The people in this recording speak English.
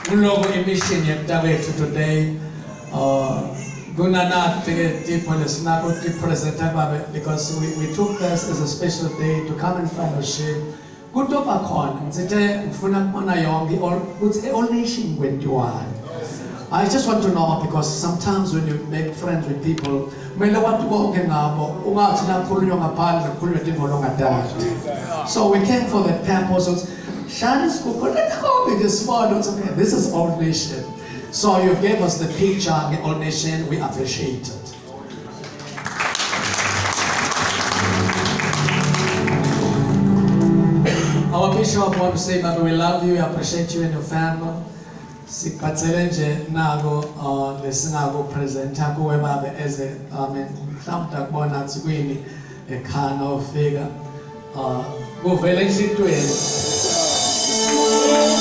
Kulogo emission yetawethu today. Gunana because we took this as a special day to come and fellowship. Good to all nation went to one. I just want to know, because sometimes when you make friends with people, so we came for the purpose. This is Old Nation. So you gave us the picture of the Old Nation. We appreciate it. Our bishop wants to say, Baba, we love you, we appreciate you and your family. Sikatselenje nago lesingago presenta kuwe Baba as a mhlawumbe kubona tsikwini ekhana ofika kuvele isitweni